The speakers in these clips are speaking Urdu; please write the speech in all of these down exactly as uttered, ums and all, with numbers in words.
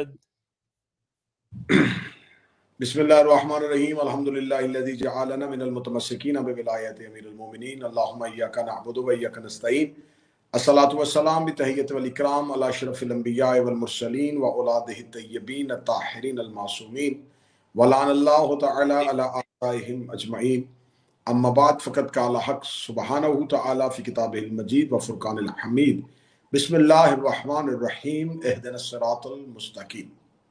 محمد. بسم اللہ الرحمن الرحیم. الحمدللہ الذی جعلنا من المتمسکین بولایت امیر المومنین. اللہم ایاک نعبد و ایاک نستعین. الصلاۃ والسلام بتحیۃ والاکرام علی اشرف الانبیاء والمرسلین واولادہ الطیبین الطاہرین المعصومین ولعن اللہ تعالی علی اعدائہم اجمعین. اما بعد فقد قال حق سبحانہ تعالی فی کتابہ المجید و فرقان الحمید. بسم اللہ الرحمن الرحیم. اہدنا الصراط المستقیم.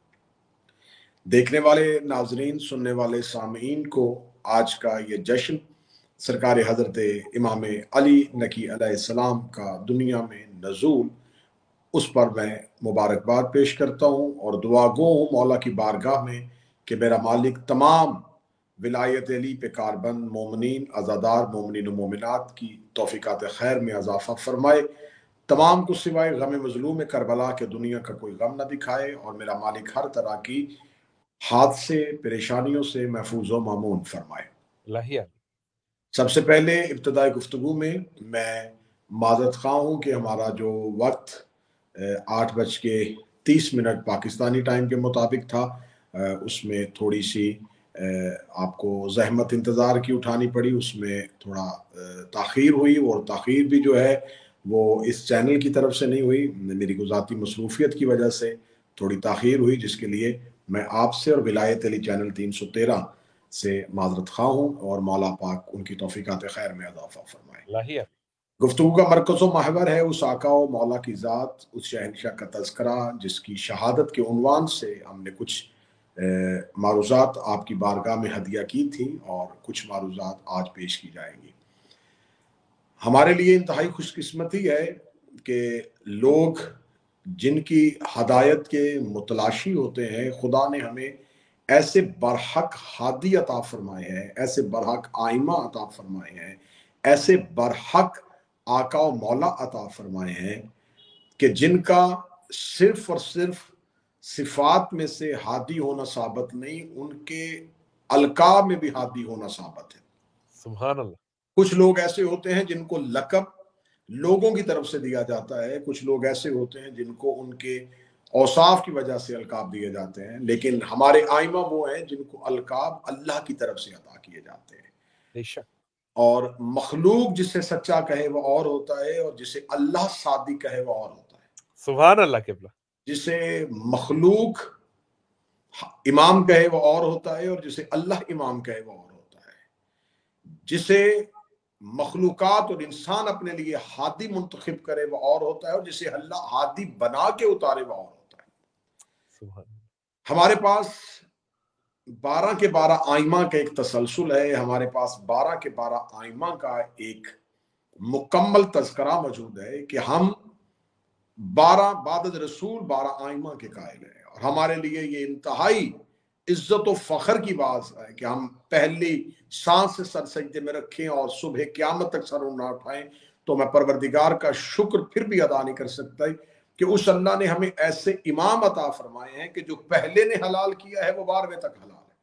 دیکھنے والے ناظرین، سننے والے سامعین کو آج کا یہ جشن سرکار حضرت امام علی نقی علیہ السلام کا دنیا میں نزول، اس پر میں مبارکباد پیش کرتا ہوں اور دعا گو ہوں مولا کی بارگاہ میں کہ میرا مالک تمام ولایت علی پہ کاربند مومنین عزادار مومنین و مومنات کی توفیقات خیر میں اضافہ فرمائے، تمام کو سوائے غم مظلوم کربلا کے دنیا کا کوئی غم نہ دکھائے، اور میرا مالک ہر طرح کی حادثے پریشانیوں سے محفوظ و مامون فرمائے. الہی. سب سے پہلے ابتدائی گفتگو میں میں معذرت خواہ ہوں کہ ہمارا جو وقت آٹھ بج کے تیس منٹ پاکستانی ٹائم کے مطابق تھا، اس میں تھوڑی سی آپ کو زحمت انتظار کی اٹھانی پڑی، اس میں تھوڑا تاخیر ہوئی، اور تاخیر بھی جو ہے وہ اس چینل کی طرف سے نہیں ہوئی، میری ذاتی مصروفیت کی وجہ سے تھوڑی تاخیر ہوئی، جس کے لیے میں آپ سے اور ولایت علی چینل تین سو تیرہ سے معذرت خواہ ہوں، اور مولا پاک ان کی توفیقات خیر میں اضافہ فرمائے. گفتگو کا مرکز و محور ہے اس آقا و مولا کی ذات، اس شہنشاہ کا تذکرہ جس کی شہادت کے عنوان سے ہم نے کچھ معروضات آپ کی بارگاہ میں ہدیہ کی تھی، اور کچھ معروضات آج پیش کی جائیں گی. ہمارے لیے انتہائی خوش قسمتی ہے کہ لوگ جن کی ہدایت کے متلاشی ہوتے ہیں، خدا نے ہمیں ایسے برحق ہادی عطا فرمائے ہیں، ایسے برحق آئمہ عطا فرمائے ہیں، ایسے برحق آقا و مولا عطا فرمائے ہیں کہ جن کا صرف اور صرف صفات میں سے ہادی ہونا ثابت نہیں، ان کے القاب میں بھی ہادی ہونا ثابت ہے. سبحان اللہ. کچھ لوگ ایسے ہوتے ہیں جن کو لقب لوگوں کی طرف سے دیا جاتا ہے، کچھ لوگ ایسے ہوتے ہیں جن کو ان کے اوصاف کی وجہ سے القاب دیے جاتے ہیں، لیکن ہمارے آئمہ وہ ہیں جن کو القاب اللہ کی طرف سے عطا کیے جاتے ہیں. بے شک. اور مخلوق جسے سچا کہے وہ اور ہوتا ہے، اور جسے اللہ صادق کہے وہ اور ہوتا ہے. سبحان اللہ. قبلہ. جسے مخلوق امام کہے وہ اور ہوتا ہے، اور جسے اللہ امام کہے وہ اور ہوتا ہے. جسے مخلوقات اور انسان اپنے لیے ہادی منتخب کرے وہ اور ہوتا ہے، اور جسے اللہ ہادی بنا کے اتارے وہ اور ہوتا ہے. سبحان. ہمارے پاس بارہ کے بارہ آئمہ کا ایک تسلسل ہے، ہمارے پاس بارہ کے بارہ آئمہ کا ایک مکمل تذکرہ موجود ہے کہ ہم بارہ بعد رسول بارہ آئمہ کے قائل ہیں، اور ہمارے لیے یہ انتہائی عزت و فخر کی بات ہے کہ ہم پہلی سانس سے سر سجدے میں رکھیں اور صبح قیامت تک سر نہ اٹھائیں تو میں پروردگار کا شکر پھر بھی ادا نہیں کر سکتا کہ اس اللہ نے ہمیں ایسے امام عطا فرمائے ہیں کہ جو پہلے نے حلال کیا ہے وہ بارہویں تک حلال ہے،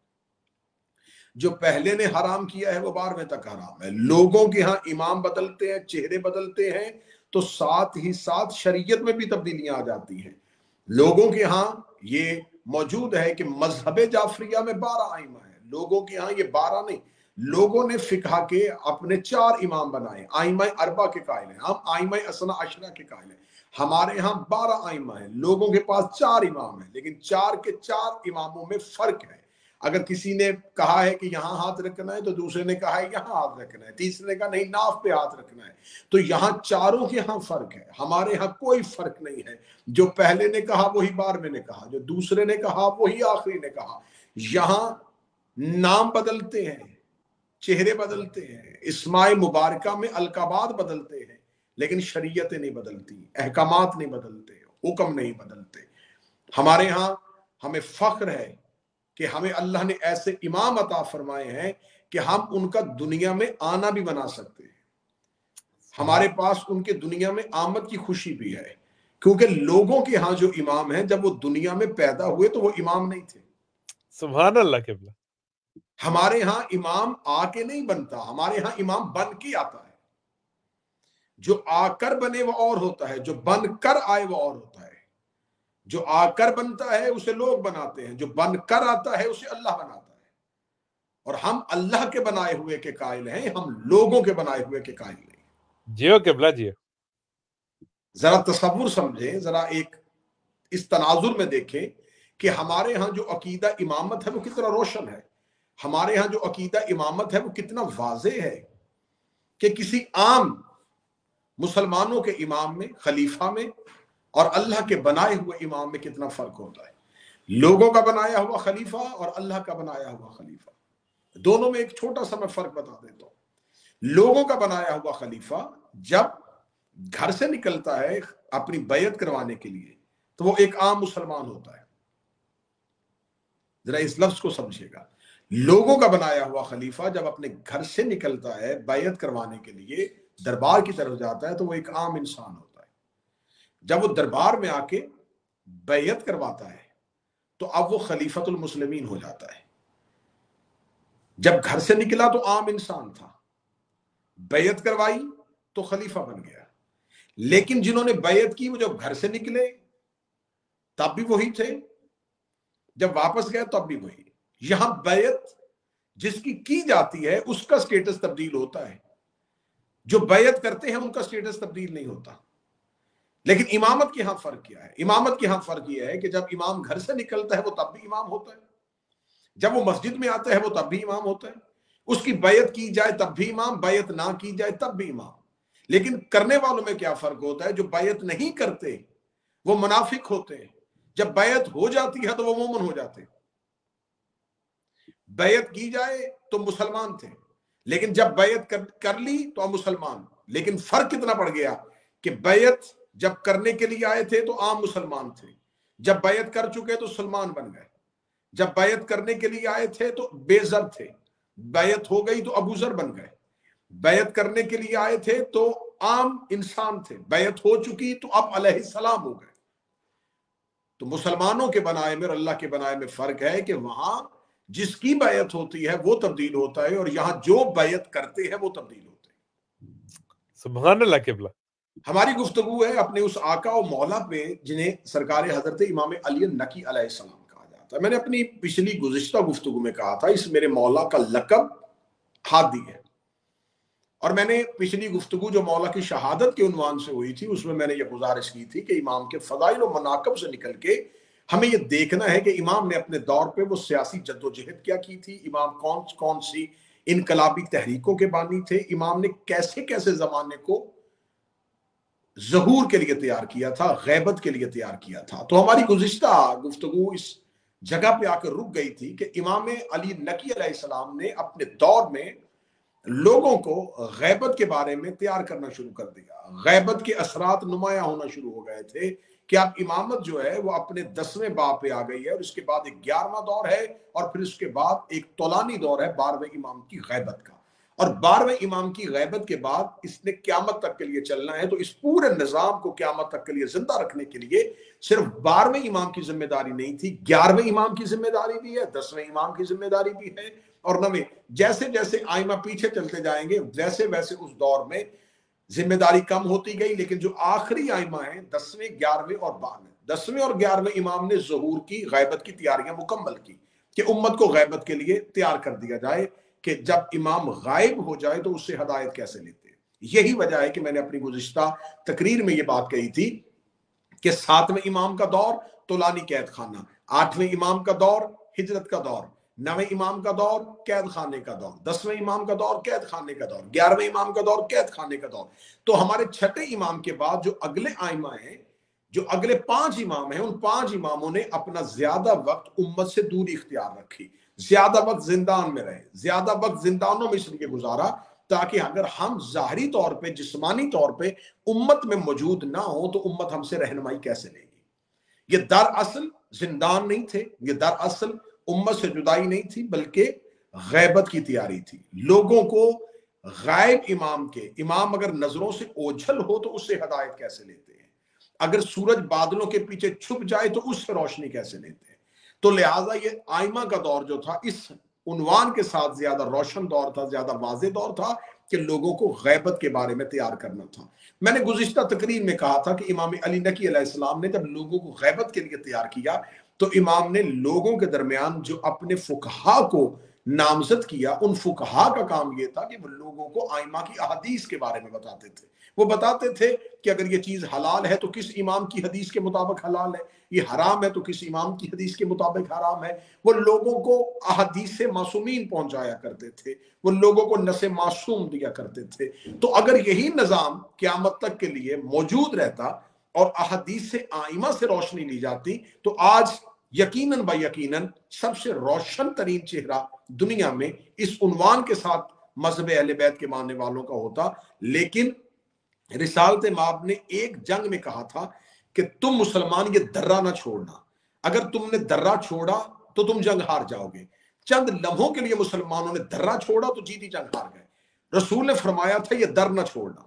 جو پہلے نے حرام کیا ہے وہ بارہویں تک حرام ہے. لوگوں کے ہاں امام بدلتے ہیں، چہرے بدلتے ہیں، تو ساتھ ہی ساتھ شریعت میں بھی تبدیلیاں آ جاتی ہیں. لوگوں کے ہاں یہ موجود ہے کہ مذہب جعفریہ میں بارہ آئمہ ہیں، لوگوں کے ہاں یہ بارہ نہیں، لوگوں نے فقہ کے اپنے چار امام بنائے، آئمہ اربع کے قائل ہیں، ہم آئمہ اثنا عشرہ کے قائل ہیں. ہمارے ہاں بارہ آئمہ ہیں، لوگوں کے پاس چار امام ہیں، لیکن چار کے چار اماموں میں فرق ہے. اگر کسی نے کہا ہے کہ یہاں ہاتھ رکھنا ہے تو دوسرے نے کہا ہے یہاں ہاتھ رکھنا ہے، تیسرے نے کہا نہیں ناف پہ ہاتھ رکھنا ہے. تو یہاں چاروں کے ہاں فرق ہے، ہمارے ہاں کوئی فرق نہیں ہے. جو پہلے نے کہا وہی بارہویں نے کہا، جو دوسرے نے کہا وہی آخری نے کہا. یہاں نام بدلتے ہیں، چہرے بدلتے ہیں، اسماء مبارکہ میں القابات بدلتے ہیں، لیکن شریعتیں نہیں بدلتی، احکامات نہیں بدلتے، حکم نہیں بدلتے. ہمارے ہاں ہمیں فخر ہے کہ ہمیں اللہ نے ایسے امام عطا فرمائے ہیں کہ ہم ان کا دنیا میں آنا بھی بنا سکتے ہیں. ہمارے پاس ان کے دنیا میں آمد کی خوشی بھی ہے، کیونکہ لوگوں کے ہاں جو امام ہیں جب وہ دنیا میں پیدا ہوئے تو وہ امام نہیں تھے. سبحان اللہ. قبلہ. ہمارے ہاں امام آ کے نہیں بنتا، ہمارے ہاں امام بن کے آتا ہے. جو آ کر بنے وہ اور ہوتا ہے، جو بن کر آئے وہ اور ہوتا ہے. جو آ کر بنتا ہے اسے لوگ بناتے ہیں، جو بن کر آتا ہے اسے اللہ بناتا ہے، اور ہم اللہ کے بنائے ہوئے کے قائل ہیں، ہم لوگوں کے بنائے ہوئے کے قائل نہیں۔ جیو قبلہ جیو۔ ذرا تصور سمجھیں، ذرا ایک اس تناظر میں دیکھیں کہ ہمارے ہاں جو عقیدہ امامت ہے وہ کتنا روشن ہے، ہمارے ہاں جو عقیدہ امامت ہے وہ کتنا واضح ہے کہ کسی عام مسلمانوں کے امام میں، خلیفہ میں، اور اللہ کے بنائے ہوئے امام میں کتنا فرق ہوتا ہے۔ لوگوں کا بنایا ہوا خلیفہ اور اللہ کا بنایا ہوا خلیفہ، دونوں میں ایک چھوٹا سا میں فرق بتا دیتا ہوں۔ لوگوں کا بنایا ہوا خلیفہ جب گھر سے نکلتا ہے اپنی بیعت کروانے کے لیے تو وہ ایک عام مسلمان ہوتا ہے، ذرا اس لفظ کو سمجھے گا۔ لوگوں کا بنایا ہوا خلیفہ جب اپنے گھر سے نکلتا ہے بیعت کروانے کے لیے دربار کی طرف جاتا ہے تو وہ ایک عام انسان ہوتا ہے۔ جب وہ دربار میں آ کے بیعت کرواتا ہے تو اب وہ خلیفۃ المسلمین ہو جاتا ہے۔ جب گھر سے نکلا تو عام انسان تھا، بیعت کروائی تو خلیفہ بن گیا۔ لیکن جنہوں نے بیعت کی وہ جب گھر سے نکلے تب بھی وہی تھے، جب واپس گئے تب بھی وہی۔ یہاں بیعت جس کی کی جاتی ہے اس کا سٹیٹس تبدیل ہوتا ہے، جو بیعت کرتے ہیں ان کا سٹیٹس تبدیل نہیں ہوتا۔ لیکن امامت کے ہاں فرق کیا ہے؟ امامت کے ہاں فرق یہ ہے کہ جب امام گھر سے نکلتا ہے وہ تب بھی امام ہوتا ہے، جب وہ مسجد میں آتا ہے وہ تب بھی امام ہوتا ہے، اس کی بیعت کی جائے تب بھی امام، بیعت نہ کی جائے تب بھی امام۔ لیکن کرنے والوں میں کیا فرق ہوتا ہے؟ جو بیعت نہیں کرتے وہ منافق ہوتے ہیں، جب بیعت ہو جاتی ہے تو وہ مومن ہو جاتے ہیں۔ بیعت کی جائے تو مسلمان تھے، لیکن جب بیعت کر لی تو اب مسلمان۔ لیکن فرق کتنا پڑ گیا کہ بیعت جب کرنے کے لیے آئے تھے تو عام مسلمان تھے، جب بیعت کر چکے تو سلمان بن گئے، جب بیعت کرنے کے لیے آئے تھے تو بے زر تھے، بیعت ہو گئی تو ابو ذر بن گئے، بیعت کرنے کے لیے آئے تھے تو عام انسان تھے، بیعت ہو چکی تو اب علیہ السلام ہو گئے۔ تو مسلمانوں کے بنائے میں اور اللہ کے بنائے میں فرق ہے کہ وہاں جس کی بیعت ہوتی ہے وہ تبدیل ہوتا ہے، اور یہاں جو بیعت کرتے ہیں وہ تبدیل ہوتے ہیں۔ سبحان اللہ قبلہ۔ ہماری گفتگو ہے اپنے اس آقا و مولا پہ جنہیں سرکار حضرت امام علی نقی علیہ السلام کہا جاتا ہے۔ میں نے اپنی پچھلی گزشتہ گفتگو میں کہا تھا اس میرے مولا کا لقب ہادی ہے، اور میں نے پچھلی گفتگو جو مولا کی شہادت کے عنوان سے ہوئی تھی اس میں میں نے یہ گزارش کی تھی کہ امام کے فضائل و مناقب سے نکل کے ہمیں یہ دیکھنا ہے کہ امام نے اپنے دور پہ وہ سیاسی جد و جہد کیا کی تھی، امام کون کون سی انقلابی تحریکوں کے بانی تھے، امام نے کیسے کیسے زمانے کو ظہور کے لیے تیار کیا تھا، غیبت کے لیے تیار کیا تھا۔ تو ہماری گزشتہ گفتگو اس جگہ پہ آ کر رک گئی تھی کہ امام علی نقی علیہ السلام نے اپنے دور میں لوگوں کو غیبت کے بارے میں تیار کرنا شروع کر دیا، غیبت کے اثرات نمایاں ہونا شروع ہو گئے تھے کہ اب امامت جو ہے وہ اپنے دسویں باب پہ آ گئی ہے، اور اس کے بعد ایک گیارہواں دور ہے، اور پھر اس کے بعد ایک طولانی دور ہے بارہویں امام کی غیبت کا، اور بارہویں امام کی غیبت کے بعد اس نے قیامت تک کے لیے چلنا ہے۔ تو اس پورے نظام کو قیامت تک کے لیے زندہ رکھنے کے لیے صرف بارہویں امام کی ذمہ داری نہیں تھی، گیارہویں امام کی ذمہ داری بھی ہے، دسویں امام کی ذمہ داری بھی ہے، اور نویں۔ جیسے جیسے آئمہ پیچھے چلتے جائیں گے ویسے ویسے اس دور میں ذمہ داری کم ہوتی گئی، لیکن جو آخری آئمہ ہیں دسویں، گیارہویں اور بارہویں، دسویں اور گیارہویں امام نے ظہور کی، غیبت کی تیاریاں مکمل کی کہ امت کو غیبت کے لیے تیار کر دیا جائے کہ جب امام غائب ہو جائے تو اس سے ہدایت کیسے لیتے ہیں۔ یہی وجہ ہے کہ میں نے اپنی گزشتہ تقریر میں یہ بات کہی تھی کہ ساتویں امام کا دور طولانی قید خانہ، آٹھویں امام کا دور ہجرت کا دور، نویں امام کا دور قید خانے کا دور، دسویں امام کا دور قید خانے کا دور، گیارہویں امام کا دور قید خانے کا دور۔ تو ہمارے چھٹے امام کے بعد جو اگلے آئمہ ہیں، جو اگلے پانچ امام ہیں، ان پانچ اماموں نے اپنا زیادہ وقت امت سے دوری اختیار رکھی، زیادہ وقت زندان میں رہے، زیادہ وقت زندانوں میں اس لیے گزارا تاکہ اگر ہم ظاہری طور پہ، جسمانی طور پہ امت میں موجود نہ ہوں تو امت ہم سے رہنمائی کیسے لے گی۔ یہ دراصل زندان نہیں تھے، یہ دراصل امت سے جدائی نہیں تھی، بلکہ غیبت کی تیاری تھی۔ لوگوں کو غائب امام کے، امام اگر نظروں سے اوجھل ہو تو اس سے ہدایت کیسے لیتے ہیں، اگر سورج بادلوں کے پیچھے چھپ جائے تو اس سے روشنی کیسے لیتے ہیں۔ تو لہٰذا یہ آئمہ کا دور جو تھا اس عنوان کے ساتھ زیادہ روشن دور تھا، زیادہ واضح دور تھا کہ لوگوں کو غیبت کے بارے میں تیار کرنا تھا۔ میں نے گزشتہ تقریر میں کہا تھا کہ امام علی نقی علیہ السلام نے جب لوگوں کو غیبت کے لیے تیار کیا تو امام نے لوگوں کے درمیان جو اپنے فقہا کو نامزد کیا، ان فقہا کا کام یہ تھا کہ وہ لوگوں کو ائمہ کی احادیث کے بارے میں بتاتے تھے۔ وہ بتاتے تھے کہ اگر یہ چیز حلال ہے تو کس امام کی حدیث کے مطابق حلال ہے، یہ حرام ہے تو کس امام کی حدیث کے مطابق حرام ہے۔ وہ لوگوں کو احادیث معصومین پہنچایا کرتے تھے، وہ لوگوں کو نص معصوم دیا کرتے تھے۔ تو اگر یہی نظام قیامت تک کے لیے موجود رہتا اور احادیث ائمہ سے روشنی لی جاتی تو آج یقیناً با یقیناً سب سے روشن ترین چہرہ دنیا میں اس عنوان کے ساتھ مذہب اہل بیت کے ماننے والوں کا ہوتا۔ لیکن رسالت مآب نے ایک جنگ میں کہا تھا کہ تم مسلمان یہ درہ نہ چھوڑنا، اگر تم نے درہ چھوڑا تو تم جنگ ہار جاؤ گے۔ چند لمحوں کے لیے مسلمانوں نے درہ چھوڑا تو جیتی جنگ ہار گئے۔ رسول نے فرمایا تھا یہ در نہ چھوڑنا،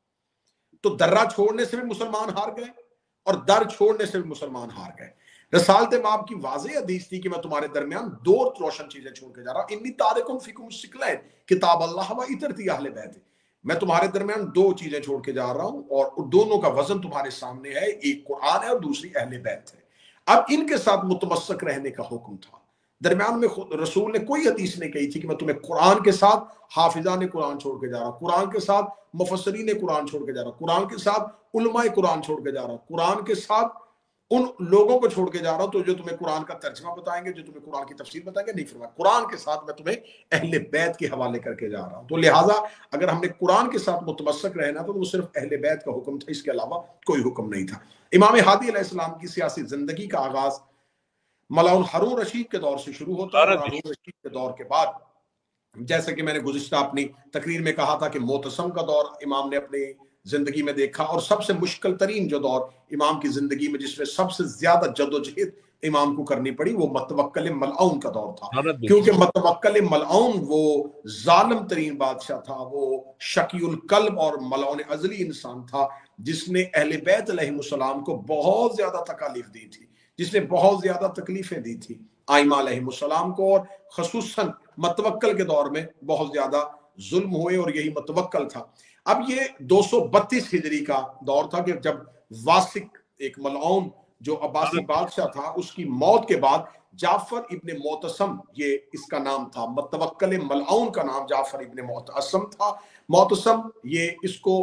تو درہ چھوڑنے سے بھی مسلمان ہار گئے اور در چھوڑنے سے بھی مسلمان ہار گئے۔ رسالت مآب کی واضح حدیث تھی کہ میں تمہارے درمیان دو روشن چیزیں چھوڑ کے جا رہا ہوں، انی تارکم فیکم الثقلین کتاب اللہ و اطرتی اہل بیت، میں تمہارے درمیان دو چیزیں چھوڑ کے جا رہا ہوں اور دونوں کا وزن تمہارے سامنے ہے، ایک قرآن ہے اور دوسری اہل بیت ہے۔ اب ان کے ساتھ متمسک رہنے کا حکم تھا۔ درمیان میں رسول نے کوئی حدیث نہیں کہی تھی کہ میں تمہیں قرآن کے ساتھ حافظان قرآن چھوڑ کے جا رہا ہوں، قرآن کے ساتھ مفسرین قرآن چھوڑ کے جا رہا ہوں، قرآن کے ساتھ علماء قرآن چھوڑ کے جا رہا ہوں، قرآن کے ساتھ ان لوگوں کو چھوڑ کے جا رہا ہوں تو جو تمہیں قرآن کا ترجمہ بتائیں گے، جو تمہیں قرآن کی تفسیر بتائیں گے، نہیں فرمایا قرآن کے ساتھ میں تمہیں اہل بیت کے حوالے کر کے جا رہا ہوں۔ تو لہٰذا اگر ہم نے قرآن کے ساتھ متمسک رہنا تو وہ صرف اہل بیت کا حکم تھا، اس کے علاوہ کوئی حکم نہیں تھا۔ امام ہادی علیہ السلام کی سیاسی زندگی کا آغاز ملاؤن ہارون رشید کے دور سے شروع ہوتا ہے اور ہارون رشید کے دور کے بعد جیسے کہ میں نے گزشتہ اپنی تقریر میں کہا تھا کہ معتصم کا دور امام نے اپنی زندگی میں دیکھا، اور سب سے مشکل ترین جو دور امام کی زندگی میں جس میں سب سے زیادہ جدوجہد امام کو کرنی پڑی وہ متوکل ملعون کا دور تھا، کیونکہ متوکل ملعون وہ ظالم ترین بادشاہ تھا، وہ شقی القلب اور ملعون ازلی انسان تھا جس نے اہل بیت علیہ السلام کو بہت زیادہ تکالیف دی تھی، جس نے بہت زیادہ تکلیفیں دی تھی ائمہ علیہ السلام کو، اور خصوصاً متوکل کے دور میں بہت زیادہ ظلم ہوئے اور یہی متوکل تھا۔ اب یہ دو سو بتیس ہجری کا دور تھا کہ جب واسق ایک ملعون جو عباسی بادشاہ تھا اس کی موت کے بعد جعفر ابن معتصم، یہ اس کا نام تھا، متوکل ملعون کا نام جعفر ابن معتصم تھا۔ معتصم یہ اس کو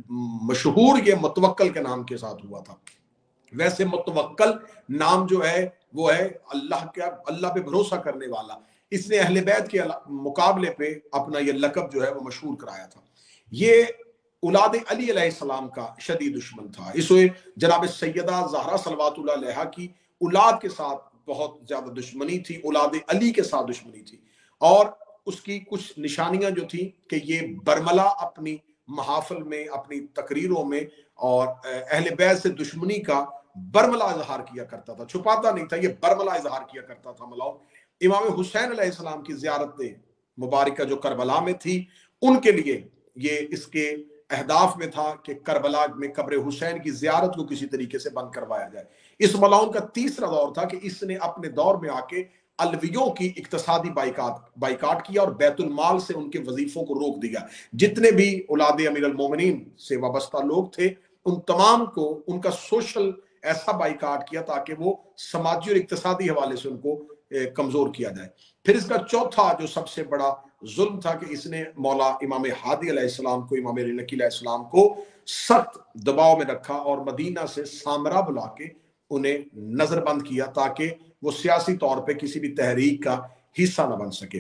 مشہور یہ متوکل کے نام کے ساتھ ہوا تھا۔ ویسے متوکل نام جو ہے وہ ہے اللہ کا، اللہ پہ بھروسہ کرنے والا، اس نے اہل بیت کے مقابلے پہ اپنا یہ لقب جو ہے وہ مشہور کرایا تھا۔ یہ اولاد علی علیہ السلام کا شدید دشمن تھا، اس وقت جناب سیدہ زہرا صلوات اللہ علیہا کی اولاد کے ساتھ بہت زیادہ دشمنی تھی، اولاد علی کے ساتھ دشمنی تھی، اور اس کی کچھ نشانیاں جو تھیں کہ یہ برملا اپنی محافل میں، اپنی تقریروں میں اور اہل بیت سے دشمنی کا برملا اظہار کیا کرتا تھا، چھپاتا نہیں تھا، یہ برملا اظہار کیا کرتا تھا ملاؤ۔ امام حسین علیہ السلام کی زیارت مبارکہ جو کربلا میں تھی ان کے لیے یہ اس کے اہداف میں تھا کہ کربلا میں قبر حسین کی زیارت کو کسی طریقے سے بند کروایا جائے۔ اس ملاؤن کا تیسرا دور تھا کہ اس نے اپنے دور میں آ کے علویوں کی اقتصادی بائیکاٹ بائیکاٹ کیا اور بیت المال سے ان کے وظیفوں کو روک دیا۔ جتنے بھی اولاد امیر المومنین سے وابستہ لوگ تھے ان تمام کو ان کا سوشل ایسا بائیکاٹ کیا تاکہ وہ سماجی اور اقتصادی حوالے سے ان کو کمزور کیا جائے۔ پھر اس کا چوتھا جو سب سے بڑا ظلم تھا کہ اس نے مولا امام ہادی علیہ السلام کو، امام علی نقی علیہ السلام کو سخت دباؤ میں رکھا اور مدینہ سے سامرا بلا کے انہیں نظر بند کیا تاکہ وہ سیاسی طور پہ کسی بھی تحریک کا حصہ نہ بن سکے۔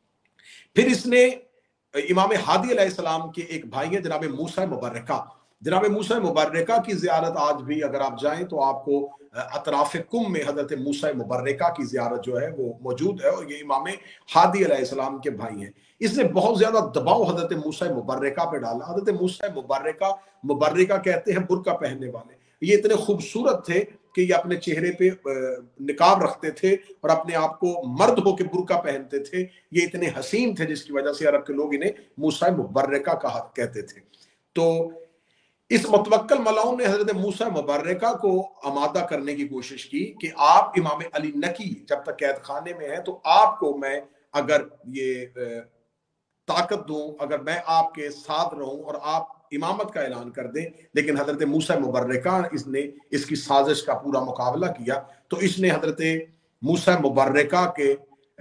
پھر اس نے امام ہادی علیہ السلام کے ایک بھائی ہیں جناب موسیٰ مبرکہ، جناب موسیٰ مبرکہ کی زیارت آج بھی اگر آپ جائیں تو آپ کو اطراف کم میں حضرت موسیٰ مبرکہ کی زیارت جو ہے وہ موجود ہے، اور یہ امام ہادی علیہ السلام کے بھائی ہیں۔ اس نے بہت زیادہ دباؤ حضرت موسیٰ مبرکہ پہ ڈالا۔ حضرت موسیٰ مبرکہ، مبرکہ کہتے ہیں برقع پہننے والے، یہ اتنے خوبصورت تھے کہ یہ اپنے چہرے پہ نقاب رکھتے تھے اور اپنے آپ کو مرد ہو کے برقع پہنتے تھے، یہ اتنے حسین تھے جس کی وجہ سے عرب کے لوگ انہیں موسیٰ مبرکہ کہا کہتے تھے۔ تو اس متوکل ملاؤن نے حضرت موسیٰ مبرکہ کو آمادہ کرنے کی کوشش کی کہ آپ امام علی نقی جب تک قید خانے میں ہیں تو آپ کو میں اگر یہ طاقت دوں اگر میں آپ کے ساتھ رہوں اور آپ امامت کا اعلان کر دیں. لیکن حضرت موسیٰ مبرکہ اس نے اس کی سازش کا پورا مقابلہ کیا تو اس نے حضرت موسیٰ مبرکہ کے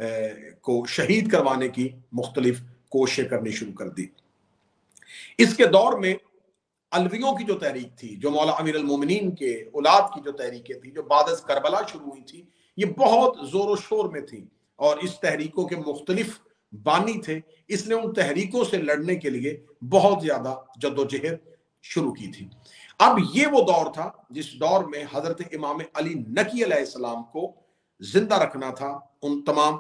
کو شہید کروانے کی مختلف کوششیں کرنی شروع کر دی. اس کے دور میں علویوں کی جو تحریک تھی، جو مولا امیر المومنین کے اولاد کی جو تحریکیں تھیں، جو بعد از کربلا شروع ہوئی تھی، یہ بہت زور و شور میں تھی اور اس تحریکوں کے مختلف بانی تھے. اس نے ان تحریکوں سے لڑنے کے لیے بہت زیادہ جدوجہد شروع کی تھی. اب یہ وہ دور تھا جس دور میں حضرت امام علی نقی علیہ السلام کو زندہ رکھنا تھا، ان تمام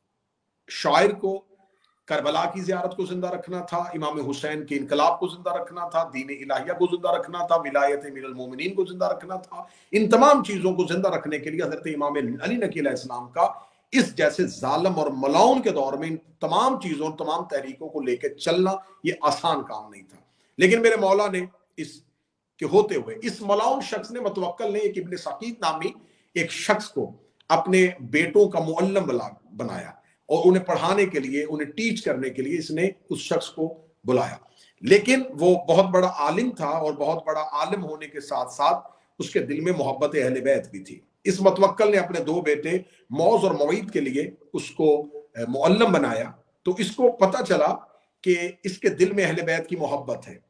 شاعر کو، کربلا کی زیارت کو زندہ رکھنا تھا، امام حسین کے انقلاب کو زندہ رکھنا تھا، دین الہیہ کو زندہ رکھنا تھا، ولایت امیر المومنین کو زندہ رکھنا تھا. ان تمام چیزوں کو زندہ رکھنے کے لیے حضرت امام علی نقی علیہ السلام کا اس جیسے ظالم اور ملاؤن کے دور میں ان تمام چیزوں تمام تحریکوں کو لے کے چلنا یہ آسان کام نہیں تھا. لیکن میرے مولا نے اس کے ہوتے ہوئے اس ملاؤن شخص نے، متوکل نے، ایک ابن سقیط نامی ایک شخص کو اپنے بیٹوں کا معلم بنایا اور انہیں پڑھانے کے لیے، انہیں ٹیچ کرنے کے لیے اس نے اس شخص کو بلایا. لیکن وہ بہت بڑا عالم تھا اور بہت بڑا عالم ہونے کے ساتھ ساتھ اس کے دل میں محبت اہل بیت بھی تھی. اس متوکل نے اپنے دو بیٹے موز اور معید کے لیے اس کو معلم بنایا. تو اس کو پتہ چلا کہ اس کے دل میں اہل بیت کی محبت ہے.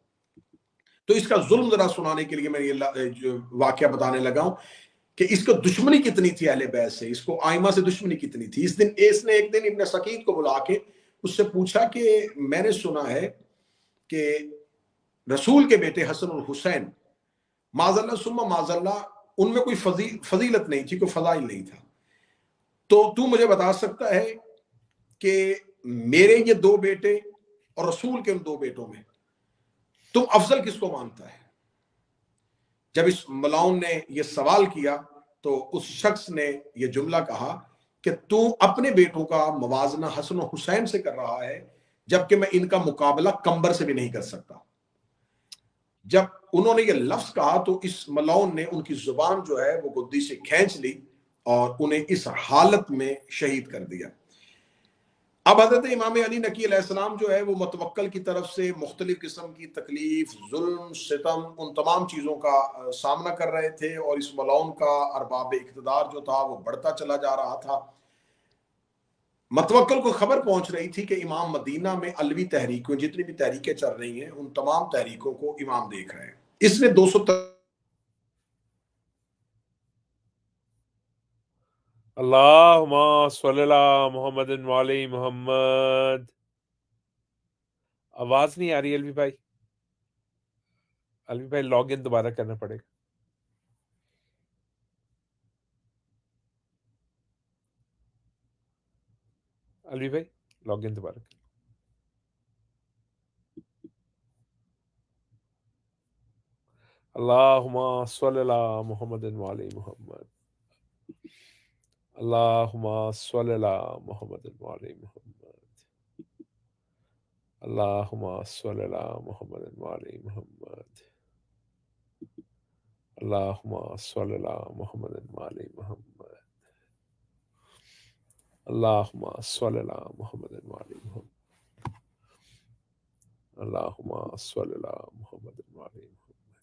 تو اس کا ظلم ذرا سنانے کے لیے میں یہ واقعہ بتانے لگا ہوں کہ اس کو دشمنی کتنی تھی اہل بیت سے، اس کو آئمہ سے دشمنی کتنی تھی. اس دن اس نے ایک دن ابن سقیط کو بلا کے اس سے پوچھا کہ میں نے سنا ہے کہ رسول کے بیٹے حسن اور حسین معاذ اللہ ثم معاذ اللہ ان میں کوئی فضیلت نہیں تھی، کوئی فضائل نہیں تھا، تو تو مجھے بتا سکتا ہے کہ میرے یہ دو بیٹے اور رسول کے ان دو بیٹوں میں تم افضل کس کو مانتا ہے؟ جب اس ملاؤن نے یہ سوال کیا تو اس شخص نے یہ جملہ کہا کہ تو اپنے بیٹوں کا موازنہ حسن و حسین سے کر رہا ہے جبکہ میں ان کا مقابلہ کمبر سے بھی نہیں کر سکتا. جب انہوں نے یہ لفظ کہا تو اس ملاؤن نے ان کی زبان جو ہے وہ گدی سے کھینچ لی اور انہیں اس حالت میں شہید کر دیا. اب حضرت امام علی نقی علیہ السلام جو ہے وہ متوکل کی طرف سے مختلف قسم کی تکلیف، ظلم، ستم، ان تمام چیزوں کا سامنا کر رہے تھے اور اس ملاؤن کا ارباب اقتدار جو تھا وہ بڑھتا چلا جا رہا تھا. متوکل کو خبر پہنچ رہی تھی کہ امام مدینہ میں علوی تحریکوں جتنی بھی تحریکیں چل رہی ہیں ان تمام تحریکوں کو امام دیکھ رہے ہیں. اس نے دو سو اللہم صلی اللہ محمد وعلی محمد. آواز نہیں آ رہی الوی بھائی. الوی بھائی لاگ ان دوبارہ کرنا پڑے گا. الوی بھائی لاگ ان دوبارہ کرنا. اللہم صلی اللہ محمد وعلی محمد. اللہم صلی اللہ محمد وعلی محمد. اللہم صلی اللہ محمد وعلی محمد. اللہم صلی اللہ محمد وعلی محمد. اللہم صلی اللہ محمد وعلی محمد. اللہم صلی اللہ محمد وعلی محمد.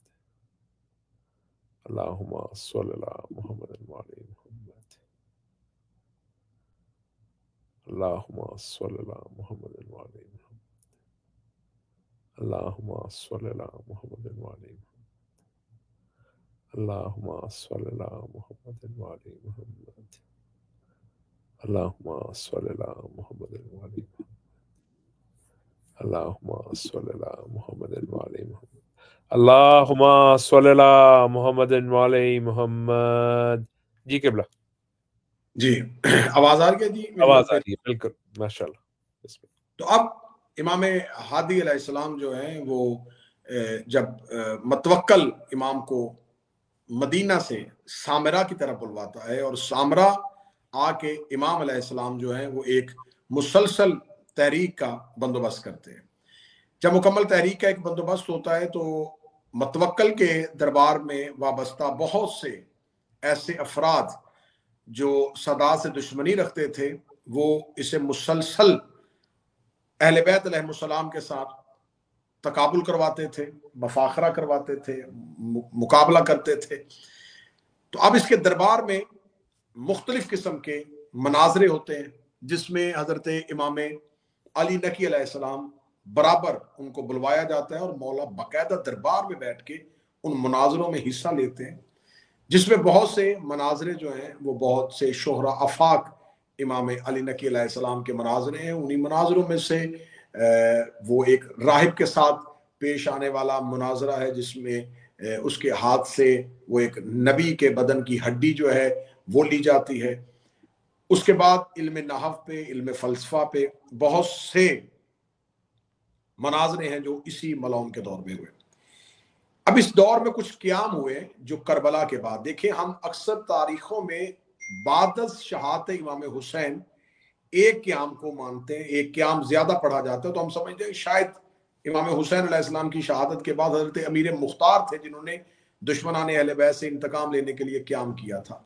اللہم صلی اللہ محمد وعلی محمد. اللہم صلی اللہ محمد وعلی محمد. اللہم صلی اللہ محمد وعلی محمد. اللہم صلی اللہ محمد وعلی محمد. اللہم صلی اللہ محمد وعلی محمد. اللہم صلی اللہ محمد وعلی محمد. اللہم صلی اللہ محمد وعلی محمد. جی قبلہ. جی آواز آ رہی ہے؟ جی آواز آ رہی ہے بالکل ماشاءاللہ. تو اب امام ہادی علیہ السلام جو ہیں وہ جب متوکل امام کو مدینہ سے سامرا کی طرف بلواتا ہے اور سامرا آ کے امام علیہ السلام جو ہیں وہ ایک مسلسل تحریک کا بندوبست کرتے ہیں. جب مکمل تحریک کا ایک بندوبست ہوتا ہے تو متوکل کے دربار میں وابستہ بہت سے ایسے افراد جو صدا سے دشمنی رکھتے تھے وہ اسے مسلسل اہل بیت علیہ السلام کے ساتھ تقابل کرواتے تھے، مفاخرہ کرواتے تھے، مقابلہ کرتے تھے۔ تو اب اس کے دربار میں مختلف قسم کے مناظرے ہوتے ہیں جس میں حضرت امام علی نقی علیہ السلام برابر ان کو بلوایا جاتا ہے اور مولا باقاعدہ دربار میں بیٹھ کے ان مناظروں میں حصہ لیتے ہیں، جس میں بہت سے مناظرے جو ہیں وہ بہت سے شہرا افاق امام علی نقی علیہ السلام کے مناظرے ہیں۔ انہی مناظروں میں سے وہ ایک راہب کے ساتھ پیش آنے والا مناظرہ ہے جس میں اس کے ہاتھ سے وہ ایک نبی کے بدن کی ہڈی جو ہے وہ لی جاتی ہے۔ اس کے بعد علم نحو پہ، علم فلسفہ پہ بہت سے مناظرے ہیں جو اسی ملعون کے دور میں ہوئے۔ اب اس دور میں کچھ قیام ہوئے جو کربلا کے بعد، دیکھیں ہم اکثر تاریخوں میں بعد از شہادت امام حسین ایک قیام کو مانتے ہیں، ایک قیام زیادہ پڑھا جاتا ہے، تو ہم سمجھتے ہیں شاید امام حسین علیہ السلام کی شہادت کے بعد حضرت امیر مختار تھے جنہوں نے دشمنان اہل بیت سے انتقام لینے کے لیے قیام کیا تھا۔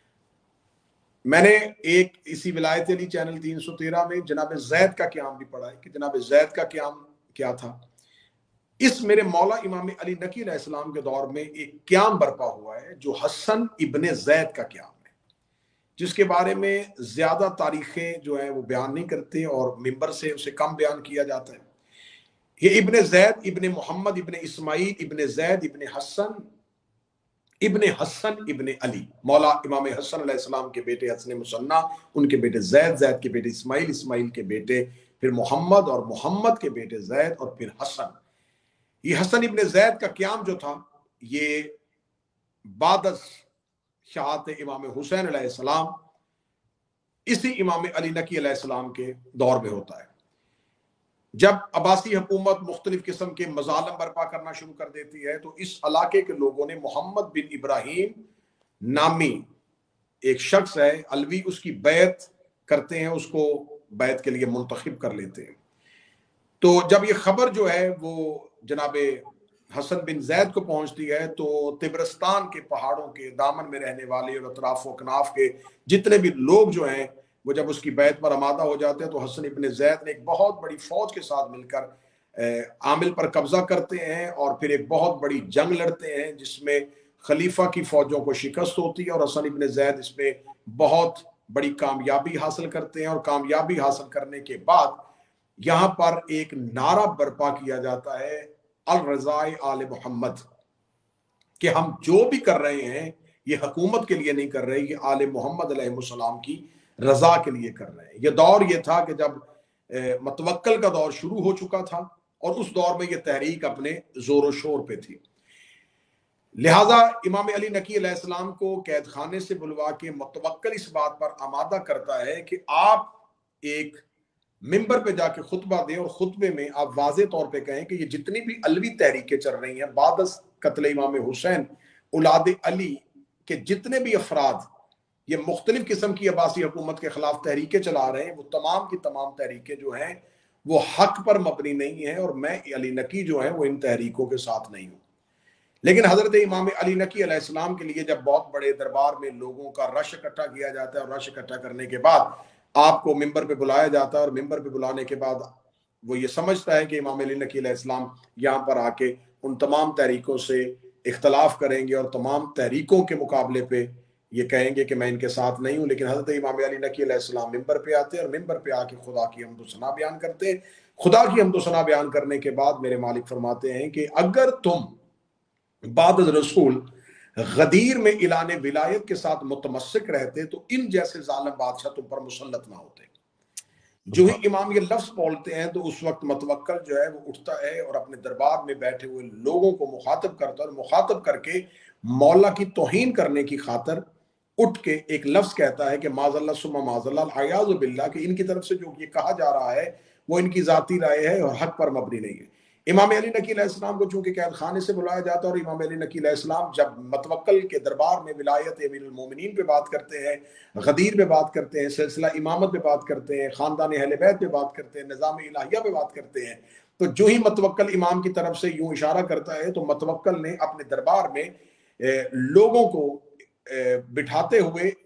میں نے ایک اسی ولایت علی چینل تین سو تیرہ میں جناب زید کا قیام بھی پڑھا ہے کہ جناب زید کا قیام کیا تھا۔ اس میرے مولا امام علی نقی علیہ السلام کے دور میں ایک قیام برپا ہوا ہے جو حسن ابن زید کا قیام ہے، جس کے بارے میں زیادہ تاریخیں جو ہیں وہ بیان نہیں کرتے اور ممبر سے اسے کم بیان کیا جاتا ہے۔ یہ ابن زید ابن محمد ابن اسماعیل ابن زید ابن حسن ابن حسن ابن علی، مولا امام حسن علیہ السلام کے بیٹے حسن مصنع، ان کے بیٹے زید، زید کے بیٹے اسماعیل، اسماعیل کے بیٹے پھر محمد، اور محمد کے بیٹے زید، اور پھر حسن۔ یہ حسن ابن زید کا قیام جو تھا یہ بعد از شہادت امام حسین علیہ السلام اسی امام علی نقی علیہ السلام کے دور میں ہوتا ہے، جب عباسی حکومت مختلف قسم کے مظالم برپا کرنا شروع کر دیتی ہے تو اس علاقے کے لوگوں نے محمد بن ابراہیم نامی ایک شخص ہے علوی، اس کی بیعت کرتے ہیں، اس کو بیعت کے لیے منتخب کر لیتے ہیں۔ تو جب یہ خبر جو ہے وہ جناب حسن بن زید کو پہنچتی ہے تو طبرستان کے پہاڑوں کے دامن میں رہنے والے اور اطراف و کناف کے جتنے بھی لوگ جو ہیں وہ جب اس کی بیعت پر آمادہ ہو جاتے ہیں تو حسن ابن زید نے ایک بہت بڑی فوج کے ساتھ مل کر عامل پر قبضہ کرتے ہیں اور پھر ایک بہت بڑی جنگ لڑتے ہیں جس میں خلیفہ کی فوجوں کو شکست ہوتی ہے، اور حسن ابن زید اس میں بہت بڑی کامیابی حاصل کرتے ہیں، اور کامیابی حاصل کرنے کے بعد یہاں پر ایک نعرہ برپا کیا جاتا ہے الرضا آل محمد، کہ ہم جو بھی کر رہے ہیں یہ حکومت کے لیے نہیں کر رہے، یہ آل محمد علیہ السلام کی رضا کے لیے کر رہے ہیں۔ یہ دور یہ تھا کہ جب متوکل کا دور شروع ہو چکا تھا اور اس دور میں یہ تحریک اپنے زور و شور پہ تھی، لہٰذا امام علی نقی علیہ السلام کو قید خانے سے بلوا کے متوکل اس بات پر آمادہ کرتا ہے کہ آپ ایک ممبر پہ جا کے خطبہ دیں اور خطبے میں آپ واضح طور پہ کہیں کہ یہ جتنی بھی علوی تحریکیں چل رہی ہیں بعد از قتل امام حسین اولاد علی کے جتنے بھی افراد یہ مختلف قسم کی عباسی حکومت کے خلاف تحریکیں چلا رہے ہیں، وہ تمام کی تمام تحریکیں جو ہیں وہ حق پر مبنی نہیں ہیں، اور میں علی نقی جو ہیں وہ ان تحریکوں کے ساتھ نہیں ہوں۔ لیکن حضرت امام علی نقی علیہ السلام کے لیے جب بہت بڑے دربار میں لوگوں کا رش اکٹھا کیا جاتا ہے اور رش اکٹھا کرنے کے بعد آپ کو ممبر پہ بلایا جاتا ہے، اور ممبر پہ بلانے کے بعد وہ یہ سمجھتا ہے کہ امام علی نقی علیہ السلام یہاں پر آ کے ان تمام تحریکوں سے اختلاف کریں گے اور تمام تحریکوں کے مقابلے پہ یہ کہیں گے کہ میں ان کے ساتھ نہیں ہوں، لیکن حضرت امام علی نقی علیہ السلام ممبر پہ آتے ہیں اور ممبر پہ آ کے خدا کی حمد و ثنا بیان کرتے ہیں۔ خدا کی حمد و ثنا بیان کرنے کے بعد میرے مالک فرماتے ہیں کہ اگر تم بعد از رسول غدیر میں اعلان ولایت کے ساتھ متمسک رہتے تو ان جیسے ظالم بادشاہ تم پر مسلط نہ ہوتے۔ جو ہی امام یہ لفظ بولتے ہیں تو اس وقت متوکل جو ہے وہ اٹھتا ہے اور اپنے دربار میں بیٹھے ہوئے لوگوں کو مخاطب کرتا ہے، اور مخاطب کر کے مولا کی توہین کرنے کی خاطر اٹھ کے ایک لفظ کہتا ہے کہ معاذ اللہ ثم معاذ اللہ العیاذ باللہ، کہ ان کی طرف سے جو یہ کہا جا رہا ہے وہ ان کی ذاتی رائے ہے اور حق پر مبنی نہیں ہے۔ امام علی نقی علیہ السلام کو چونکہ قید خانے سے بلایا جاتا ہے، اور امام علی نقی علیہ السلام جب متوکل کے دربار میں ولایت امیر المومنین پہ بات کرتے ہیں، غدیر پہ بات کرتے ہیں، سلسلہ امامت پہ بات کرتے ہیں، خاندان اہل بیت پہ بات کرتے ہیں، نظام الہیہ پہ بات کرتے ہیں، تو جو ہی متوکل امام کی طرف سے یوں اشارہ کرتا ہے تو متوکل نے اپنے دربار میں لوگوں کو بٹھاتے ہوئے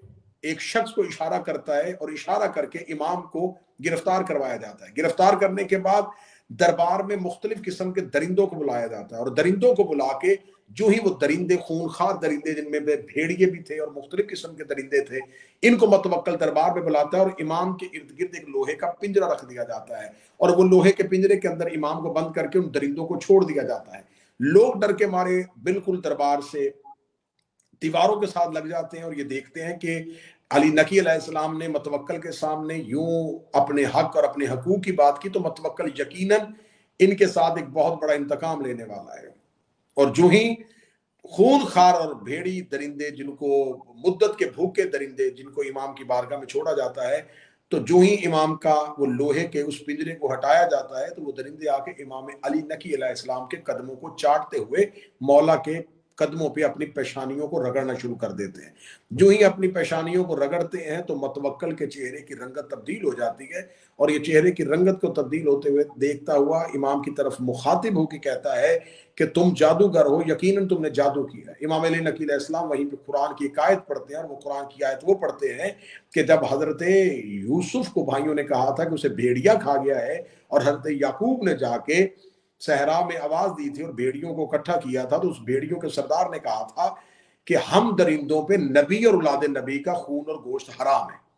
ایک شخص کو اشارہ کرتا ہے اور اشارہ کر کے امام کو گرفتار کروایا جاتا ہے. گرفتار کرنے کے بعد دربار میں مختلف قسم کے درندوں کو بلایا جاتا ہے اور درندوں کو بلا کے جو ہی وہ درندے خونخوار درندے جن میں بھیڑیے بھی تھے اور مختلف قسم کے درندے تھے ان کو متوکل دربار میں بلاتا ہے اور امام کے ارد گرد ایک لوہے کا پنجرا رکھ دیا جاتا ہے اور وہ لوہے کے پنجرے کے اندر امام کو بند کر کے ان درندوں کو چھوڑ دیا جاتا ہے. لوگ ڈر کے مارے بالکل دربار سے دیواروں کے ساتھ لگ جاتے ہیں اور یہ دیکھتے ہیں کہ علی نقی علیہ السلام نے متوکل کے سامنے یوں اپنے حق اور اپنے حقوق کی بات کی تو متوکل یقیناً ان کے ساتھ ایک بہت بڑا انتقام لینے والا ہے. اور جو ہی خون خار اور بھیڑی درندے جن کو مدت کے بھوکے درندے جن کو امام کی بارگاہ میں چھوڑا جاتا ہے تو جو ہی امام کا وہ لوہے کے اس پنجرے کو ہٹایا جاتا ہے تو وہ درندے آ کے امام علی نقی علیہ السلام کے قدموں کو چاٹتے ہوئے مولا کے قدموں پہ اپنی پیشانیوں کو رگڑنا شروع کر دیتے ہیں. جو ہی اپنی پیشانیوں کو رگڑتے ہیں تو متوکل کے چہرے کی رنگت تبدیل ہو جاتی ہے اور یہ چہرے کی رنگت کو تبدیل ہوتے ہوئے دیکھتا ہوا امام کی طرف مخاطب ہو کے کہتا ہے کہ تم جادوگر ہو, یقیناً تم نے جادو کیا. امام علی نقی علیہ السلام وہیں پہ قرآن کی ایک آیت پڑھتے ہیں اور وہ قرآن کی آیت وہ پڑھتے ہیں کہ جب حضرت یوسف کو بھائیوں نے کہا تھا کہ اسے بھیڑیا کھا گیا ہے اور حضرت یعقوب نے جا کے صحرا میں آواز دی تھی اور بھیڑیوں کو اکٹھا کیا تھا تو اس بھیڑیوں کے سردار نے کہا تھا کہ ہم درندوں پہ نبی اور اولاد نبی کا خون اور گوشت حرام ہے.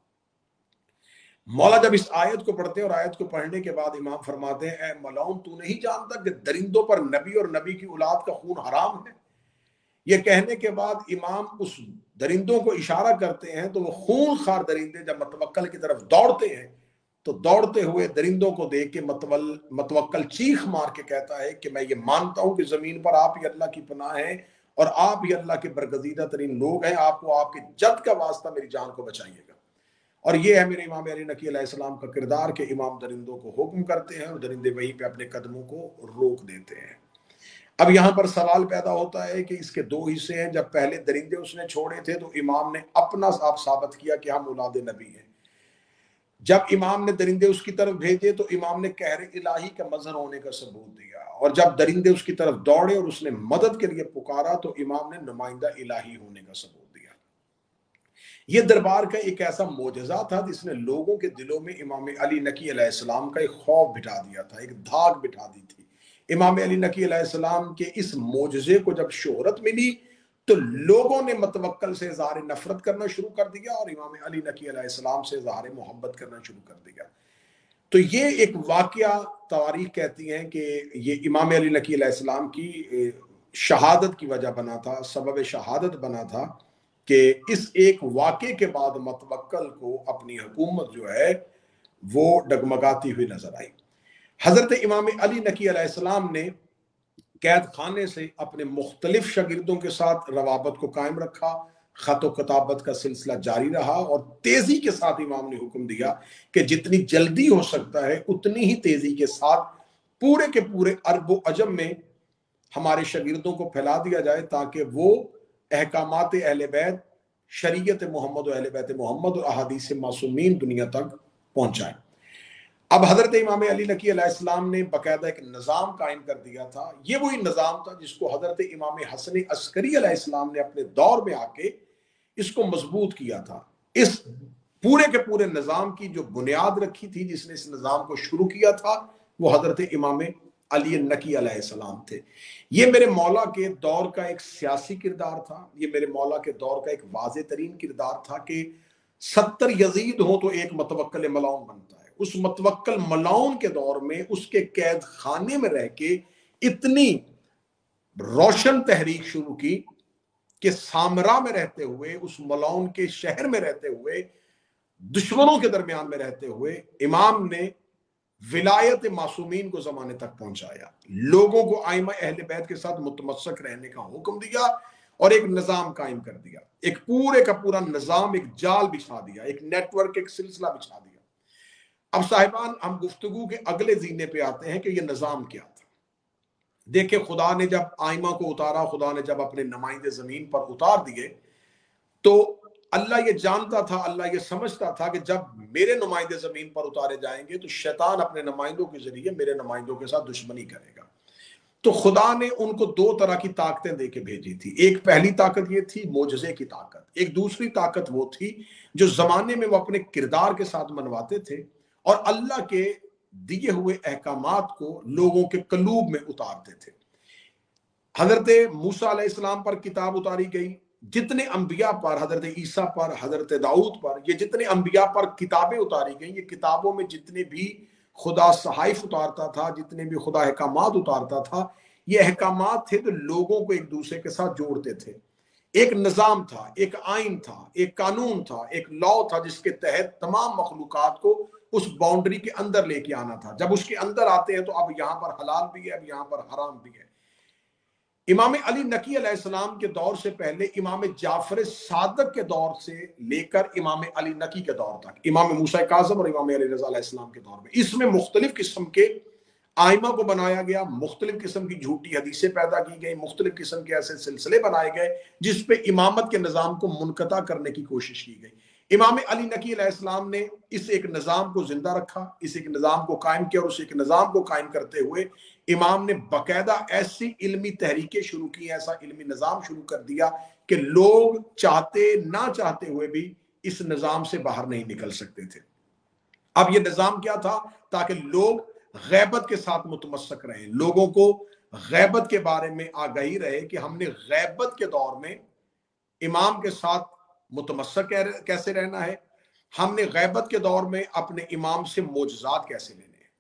مولا جب اس آیت کو پڑھتے ہیں اور آیت کو پڑھنے کے بعد امام فرماتے ہیں اے ملعون تو نہیں جانتا کہ درندوں پر نبی اور نبی کی اولاد کا خون حرام ہے. یہ کہنے کے بعد امام اس درندوں کو اشارہ کرتے ہیں تو وہ خون خار درندے جب متوکل کی طرف دوڑتے ہیں تو دوڑتے ہوئے درندوں کو دیکھ کے متوکل چیخ مار کے کہتا ہے کہ میں یہ مانتا ہوں کہ زمین پر آپ ہی اللہ کی پناہ ہیں اور آپ ہی اللہ کے برگزیدہ ترین لوگ ہیں, آپ کو آپ کے جد کا واسطہ میری جان کو بچائیے گا. اور یہ ہے میرے امام علی نقی علیہ السلام کا کردار کہ امام درندوں کو حکم کرتے ہیں اور درندے وہیں پہ اپنے قدموں کو روک دیتے ہیں. اب یہاں پر سوال پیدا ہوتا ہے کہ اس کے دو حصے ہیں. جب پہلے درندے اس نے چھوڑے تھے تو امام نے اپنا آپ ثابت کیا کہ ہم اولاد نبی ہیں. جب امام نے درندے اس کی طرف بھیجے تو امام نے قہر الہی کا مظہر ہونے کا ثبوت دیا اور جب درندے اس کی طرف دوڑے اور اس نے مدد کے لیے پکارا تو امام نے نمائندہ الہی ہونے کا ثبوت دیا. یہ دربار کا ایک ایسا معجزہ تھا جس نے لوگوں کے دلوں میں امام علی نقی علیہ السلام کا ایک خوف بٹھا دیا تھا, ایک دھاگ بٹھا دی تھی. امام علی نقی علیہ السلام کے اس معجزے کو جب شہرت ملی تو لوگوں نے متوکل سے اظہار نفرت کرنا شروع کر دیا اور امام علی نقی علیہ السلام سے اظہار محبت کرنا شروع کر دیا. تو یہ ایک واقعہ تاریخ کہتی ہیں کہ یہ امام علی نقی علیہ السلام کی شہادت کی وجہ بنا تھا, سبب شہادت بنا تھا کہ اس ایک واقعے کے بعد متوکل کو اپنی حکومت جو ہے وہ ڈگمگاتی ہوئی نظر آئی. حضرت امام علی نقی علیہ السلام نے قید خانے سے اپنے مختلف شاگردوں کے ساتھ روابط کو قائم رکھا, خط و کتابت کا سلسلہ جاری رہا اور تیزی کے ساتھ امام نے حکم دیا کہ جتنی جلدی ہو سکتا ہے اتنی ہی تیزی کے ساتھ پورے کے پورے عرب و عجم میں ہمارے شاگردوں کو پھیلا دیا جائے تاکہ وہ احکامات اہل بیت, شریعت محمد و اہل بیت محمد اور احادیث معصومین دنیا تک پہنچائیں. اب حضرت امام علی نقی علیہ السلام نے باقاعدہ ایک نظام قائم کر دیا تھا. یہ وہی نظام تھا جس کو حضرت امام حسن عسکری علیہ السلام نے اپنے دور میں آ کے اس کو مضبوط کیا تھا. اس پورے کے پورے نظام کی جو بنیاد رکھی تھی, جس نے اس نظام کو شروع کیا تھا, وہ حضرت امام علی نقی علیہ السلام تھے. یہ میرے مولا کے دور کا ایک سیاسی کردار تھا, یہ میرے مولا کے دور کا ایک واضح ترین کردار تھا کہ ستر یزید ہو تو ایک متوکل ملعون بنتا ہے. اس متوکل ملعون کے دور میں اس کے قید خانے میں رہ کے اتنی روشن تحریک شروع کی کہ سامرا میں رہتے ہوئے, اس ملعون کے شہر میں رہتے ہوئے, دشمنوں کے درمیان میں رہتے ہوئے امام نے ولایت معصومین کو زمانے تک پہنچایا, لوگوں کو ائمہ اہل بیت کے ساتھ متمسک رہنے کا حکم دیا اور ایک نظام قائم کر دیا, ایک پورے کا پورا نظام, ایک جال بچھا دیا, ایک نیٹ ورک, ایک سلسلہ بچھا دیا. اب صاحبان ہم گفتگو کے اگلے زینے پہ آتے ہیں کہ یہ نظام کیا تھا. دیکھیں خدا نے جب آئمہ کو اتارا, خدا نے جب اپنے نمائندے زمین پر اتار دیے تو اللہ یہ جانتا تھا, اللہ یہ سمجھتا تھا کہ جب میرے نمائندے زمین پر اتارے جائیں گے تو شیطان اپنے نمائندوں کے ذریعے میرے نمائندوں کے ساتھ دشمنی کرے گا. تو خدا نے ان کو دو طرح کی طاقتیں دے کے بھیجی تھی. ایک پہلی طاقت یہ تھی معجزے کی طاقت. ایک دوسری طاقت وہ تھی جو زمانے میں وہ اپنے کردار کے ساتھ منواتے تھے اور اللہ کے دیے ہوئے احکامات کو لوگوں کے قلوب میں اتارتے تھے. حضرت موسیٰ علیہ السلام پر کتاب اتاری گئی، جتنے انبیاء پر، حضرت عیسیٰ پر، حضرت داؤد پر، یہ جتنے انبیاء پر کتابیں اتاری گئیں، یہ کتابوں میں جتنے بھی خدا صحائف اتارتا تھا، جتنے بھی خدا احکامات اتارتا تھا، یہ احکامات تھے تو لوگوں کو ایک دوسرے کے ساتھ جوڑتے تھے. ایک نظام تھا، ایک آئین تھا، ایک قانون تھا، ایک لا تھا جس کے تحت تمام مخلوقات کو اس باؤنڈری کے اندر لے کے آنا تھا. جب اس کے اندر آتے ہیں تو اب یہاں پر حلال بھی ہے، اب یہاں پر حرام بھی ہے. امام علی نقی علیہ السلام کے دور سے پہلے امام جعفر صادق کے دور سے لے کر امام علی نقی کے دور تک، امام موسیٰ کاظم اور امام علی رضا علیہ السلام کے دور میں، اس میں مختلف قسم کے آئمہ کو بنایا گیا، مختلف قسم کی جھوٹی حدیثیں پیدا کی گئی، مختلف قسم کے ایسے سلسلے بنائے گئے جس پہ امامت کے نظام کو منقطع کرنے کی کوشش کی گئی. امام علی نقی علیہ السلام نے اس ایک نظام کو زندہ رکھا، اس ایک نظام کو قائم کیا، اور اس ایک نظام کو قائم کرتے ہوئے امام نے باقاعدہ ایسی علمی تحریکیں شروع کی، ایسا علمی نظام شروع کر دیا کہ لوگ چاہتے نہ چاہتے ہوئے بھی اس نظام سے باہر نہیں نکل سکتے تھے. اب یہ نظام کیا تھا؟ تاکہ لوگ غیبت کے ساتھ متمسک رہیں، لوگوں کو غیبت کے بارے میں آگاہی رہے کہ ہم نے غیبت کے دور میں امام کے ساتھ متمسک کیسے رہنا ہے، ہم نے غیبت کے دور میں اپنے امام سے معجزات کیسے لینے ہیں.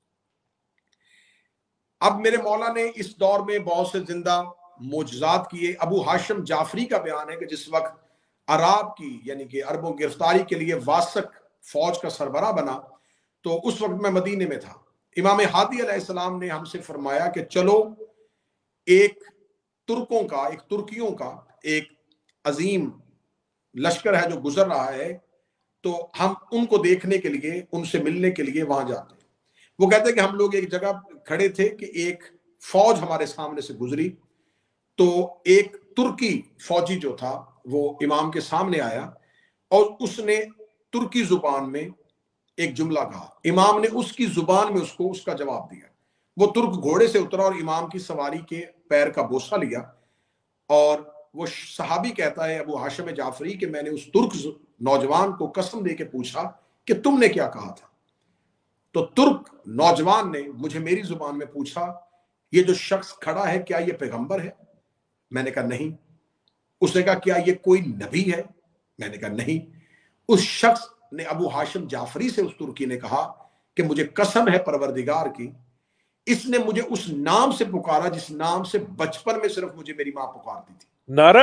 اب میرے مولا نے اس دور میں بہت سے زندہ معجزات کیے. ابو ہاشم جعفری کا بیان ہے کہ جس وقت عرب کی یعنی کہ عربوں کی گرفتاری کے لیے واسق فوج کا سربراہ بنا تو اس وقت میں مدینے میں تھا. امام ہادی علیہ السلام نے ہم سے فرمایا کہ چلو ایک ترکوں کا ایک ترکیوں کا ایک عظیم لشکر ہے جو گزر رہا ہے، تو ہم ان کو دیکھنے کے لیے، ان سے ملنے کے لیے وہاں جاتے ہیں. وہ کہتے ہیں کہ ہم لوگ ایک جگہ کھڑے تھے کہ ایک فوج ہمارے سامنے سے گزری، تو ایک ترکی فوجی جو تھا وہ امام کے سامنے آیا اور اس نے ترکی زبان میں ایک جملہ کہا. امام نے اس کی زبان میں اس کو اس کا جواب دیا. وہ ترک گھوڑے سے اترا اور امام کی سواری کے پیر کا بوسہ لیا، اور وہ صحابی کہتا ہے ابو ہاشم جعفری کہ میں نے اس ترک نوجوان کو قسم دے کے پوچھا کہ تم نے کیا کہا تھا. تو ترک نوجوان نے مجھے میری زبان میں پوچھا یہ جو شخص کھڑا ہے کیا یہ پیغمبر ہے؟ میں نے کہا نہیں. اس نے کہا کیا یہ کوئی نبی ہے؟ میں نے کہا نہیں. اس شخص نے ابو ہاشم جعفری سے، اس ترکی نے کہا کہ مجھے قسم ہے پروردگار کی، اس نے مجھے اس نام سے پکارا جس نام سے بچپن میں صرف مجھے میری ماں پکارتی تھی. نعرہ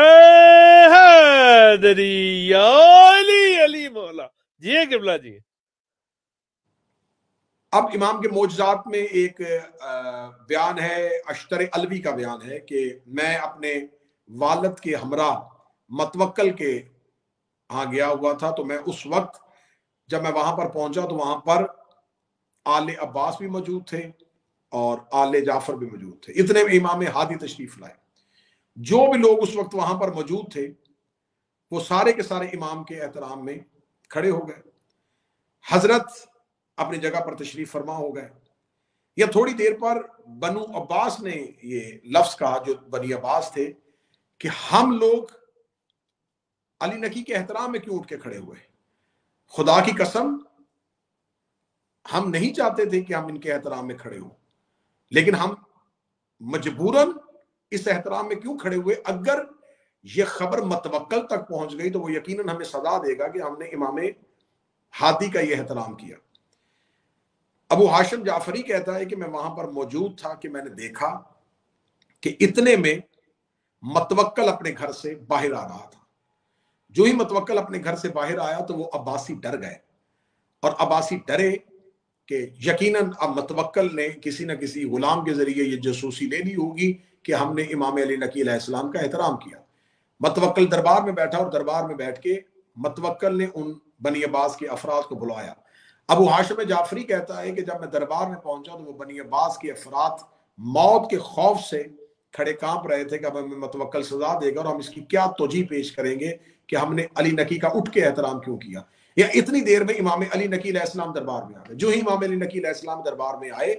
حیدری یا علی علی مولا. جی قبلہ جی. اب امام کے معجزات میں ایک بیان ہے، اشتر علوی کا بیان ہے کہ میں اپنے والد کے ہمراہ متوکل کے ہاں گیا ہوا تھا، تو میں اس وقت جب میں وہاں پر پہنچا تو وہاں پر آل عباس بھی موجود تھے اور آل جعفر بھی موجود تھے. اتنے میں امام ہادی تشریف لائے. جو بھی لوگ اس وقت وہاں پر موجود تھے وہ سارے کے سارے امام کے احترام میں کھڑے ہو گئے. حضرت اپنی جگہ پر تشریف فرما ہو گئے. یا تھوڑی دیر پر بنو عباس نے یہ لفظ کہا، جو بنی عباس تھے، کہ ہم لوگ علی نقی کے احترام میں کیوں اٹھ کے کھڑے ہوئے؟ خدا کی قسم ہم نہیں چاہتے تھے کہ ہم ان کے احترام میں کھڑے ہوں، لیکن ہم مجبوراً اس احترام میں کیوں کھڑے ہوئے؟ اگر یہ خبر متوکل تک پہنچ گئی تو وہ یقیناً ہمیں سزا دے گا کہ ہم نے امام ہادی کا یہ احترام کیا. ابو ہاشم جعفری کہتا ہے کہ میں وہاں پر موجود تھا کہ میں نے دیکھا کہ اتنے میں متوکل اپنے گھر سے باہر آ رہا تھا. جو ہی متوکل اپنے گھر سے باہر آیا تو وہ عباسی ڈر گئے، اور عباسی ڈرے کہ یقیناً اب متوکل نے کسی نہ کسی غلام کے ذریعے یہ جاسوسی لے لی ہوگی کہ ہم نے امام علی نقی علیہ السلام کا احترام کیا. متوکل دربار میں بیٹھا اور دربار میں بیٹھ کے متوکل نے ان بنی عباس کے افراد کو بلایا. ابو ہاشم جعفری کہتا ہے کہ جب میں دربار میں پہنچا تو وہ بنی عباس کے افراد موت کے خوف سے کھڑے کانپ رہے تھے کہ اب ہمیں متوکل سزا دے گا اور ہم اس کی کیا توجیہ پیش کریں گے کہ ہم نے علی نقی کا اٹھ کے احترام کیوں کیا. یا اتنی دیر میں امام علی نقی علیہ السلام دربار میں آ گئے. جو ہی امام علی نقی علیہ السلام دربار میں آئے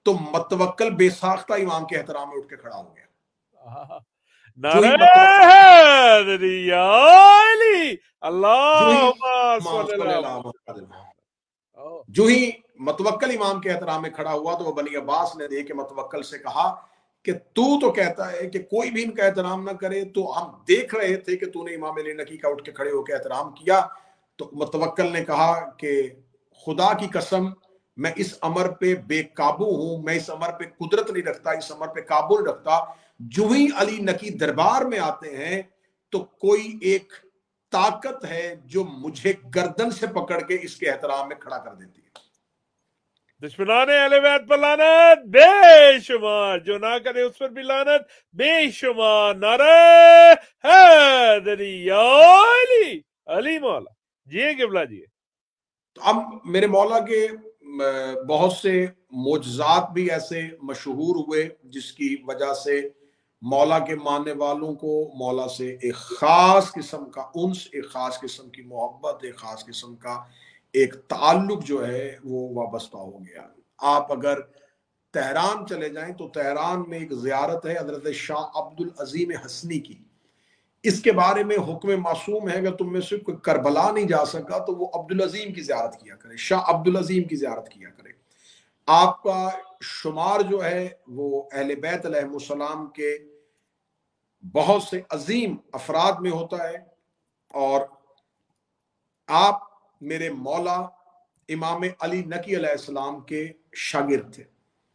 تو متوکل بے ساختہ امام کے احترام میں اٹھ کے کھڑا ہو گیا. جو ہی نعرہ متوکل حیدری علی جو ہی اللہم امام صلی صلی اللہ اللہ علیہ وسلم جو ہی متوکل امام کے احترام میں کھڑا ہوا تو وہ بنی عباس نے دیکھ کے متوکل سے کہا کہ تو تو کہتا ہے کہ کوئی بھی ان کا احترام نہ کرے, تو ہم دیکھ رہے تھے کہ تو نے امام علی نقی کا اٹھ کے کھڑے ہو کے احترام کیا. تو متوکل نے کہا کہ خدا کی قسم میں اس امر پہ بے قابو ہوں, میں اس امر پہ قدرت نہیں رکھتا, اس امر پہ قابو نہیں رکھتا. جو ہی علی نقی دربار میں آتے ہیں تو کوئی ایک طاقت ہے جو مجھے گردن سے پکڑ کے اس کے احترام میں کھڑا کر دیتی ہے. دشمنان اہل بیت پر لعنت بے شمار, جو نہ کرے اس پر بھی لعنت بے شمار. نعرہ حیدری علی علی مولا. جی قبلہ جی. تو اب میرے مولا کے بہت سے معجزات بھی ایسے مشہور ہوئے جس کی وجہ سے مولا کے ماننے والوں کو مولا سے ایک خاص قسم کا انس, ایک خاص قسم کی محبت, ایک خاص قسم کا ایک تعلق جو ہے وہ وابستہ ہو گیا. آپ اگر تہران چلے جائیں تو تہران میں ایک زیارت ہے حضرت شاہ عبد العظیم حسنی کی. اس کے بارے میں حکم معصوم ہے, اگر تم میں سے کوئی کربلا نہیں جا سکا تو وہ عبد العظیم کی زیارت کیا کرے, شاہ عبد العظیم کی زیارت کیا کرے. آپ کا شمار جو ہے وہ اہل بیت علیہ السلام کے بہت سے عظیم افراد میں ہوتا ہے, اور آپ میرے مولا امام علی نقی علیہ السلام کے شاگرد تھے.